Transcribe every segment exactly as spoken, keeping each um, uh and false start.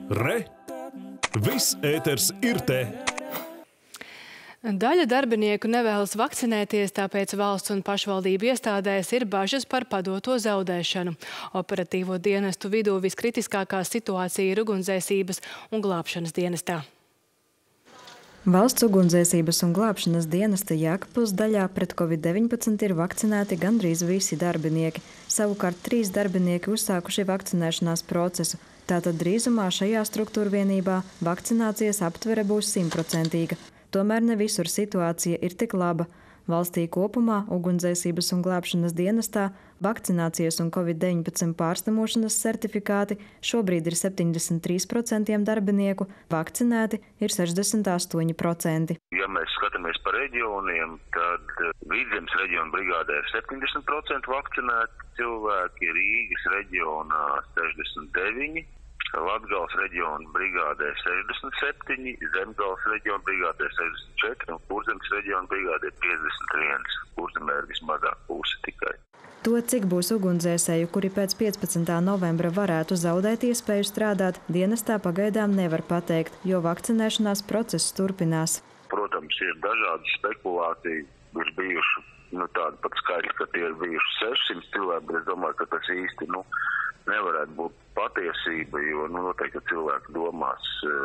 Re! Viss ēters ir te! Daļa darbinieku nevēlas vakcinēties, tāpēc valsts un pašvaldību iestādēs ir bažas par padoto zaudēšanu. Operatīvo dienestu vidū viskritiskākā situācija ir ugunsdzēsības un glābšanas dienestā. Valsts ugunsdzēsības un glābšanas dienesta Jēkabpils daļā pret covid deviņpadsmit ir vakcinēti gandrīz visi darbinieki. Savukārt trīs darbinieki uzsākuši vakcinēšanās procesu. Tātad drīzumā šajā struktūrvienībā vakcinācijas aptvere būs simtprocentīga. Tomēr ne visur situācija ir tik laba. Valstī kopumā ugunsdzēsības un glābšanas dienestā vakcinācijas un covid deviņpadsmit pārslimošanas certifikāti šobrīd ir septiņdesmit trīs procenti darbinieku, vakcinēti ir sešdesmit astoņi procenti. Ja mēs skatāmies pa reģioniem, tad Vidzemes reģiona brigādē ir septiņdesmit procenti vakcinēti cilvēki, Rīgas reģionā sešdesmit deviņi procenti. Latgales reģiona brigādē sešdesmit septiņi, Zemgales reģiona brigādē sešdesmit četri un Kurzemes reģiona brigādē piecdesmit viens. Kurzemē ir vismazāk puse tikai. To, cik būs ugunsdzēsēju, kuri pēc piecpadsmitā novembra varētu zaudēt iespēju strādāt, dienestā pagaidām nevar pateikt, jo vakcinēšanās process turpinās. Protams, ir dažādas spekulācijas, ir bijuši nu, tādi pat skaļi, ka tie ir bijuši sešsimt cilvēki, bet es domāju, ka tas īsti nu, nevarētu būt patiesība, jo nu, noteikti cilvēki domās,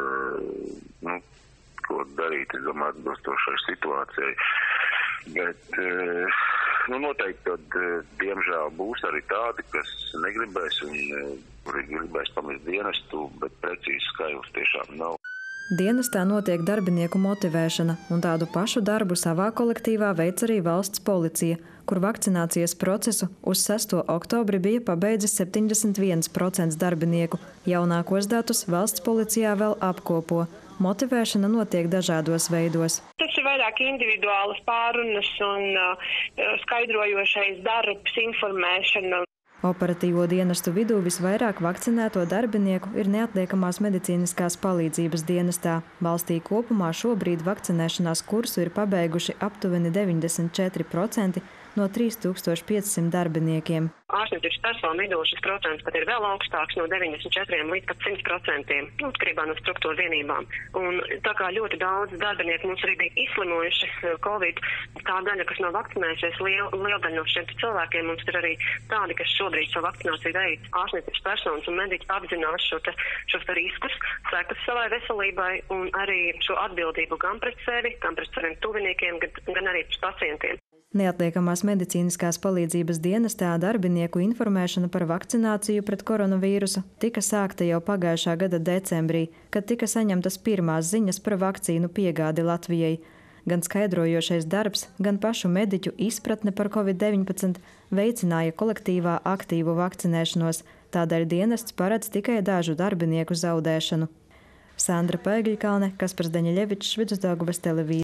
nu, ko darīt, es domāju, atbilstošai situācijai. Bet nu, noteikti tad, diemžēl, būs arī tādi, kas negribēs un kuri gribēs pamest dienestu, bet precīzi skaidrs tiešām nav. Dienestā notiek darbinieku motivēšana, un tādu pašu darbu savā kolektīvā veic arī valsts policija, kur vakcinācijas procesu uz sesto oktobri bija pabeidzis septiņdesmit viens procents darbinieku. Jaunākos datus valsts policijā vēl apkopo. Motivēšana notiek dažādos veidos. Tas ir vairāk individuālas pārunas un uh, skaidrojošais darbs, informēšana. Operatīvo dienestu vidū visvairāk vakcinēto darbinieku ir neatliekamās medicīniskās palīdzības dienestā. Valstī kopumā šobrīd vakcinēšanās kursu ir pabeiguši aptuveni deviņdesmit četri procenti no trīs tūkstoši piecsimt darbiniekiem. Ārstniecības personu vidū šis procents pat ir vēl augstāks no deviņdesmit četriem līdz pat simt procentiem, atkarībā no struktūra vienībām. Un tā kā ļoti daudz darbinieku mums arī bija izslimojuši Covid, tā daļa, kas nav vakcinējušies, liela, liela daļa no šiem cilvēkiem mums ir arī tādi, kas šobrīd savu vakcināciju veic. Ārstniecības personas un mediķi apzinās šo te, šos te riskus, sekas savai veselībai un arī šo atbildību gan pret sevi, gan pret saviem tuviniekiem, gan, gan arī pret pacientiem. Neatliekamās medicīniskās palīdzības dienestā darbinieku informēšana par vakcināciju pret koronavīrusu tika sākta jau pagājušā gada decembrī, kad tika saņemtas pirmās ziņas par vakcīnu piegādi Latvijai. Gan skaidrojošais darbs, gan pašu mediķu izpratne par covid deviņpadsmit veicināja kolektīvā aktīvu vakcinēšanos, tādēļ dienests paredz tikai dažu darbinieku zaudēšanu. Sandra Pēgļkalne, Kaspars Daņeļevičs, Vidusdaugavas televīzija.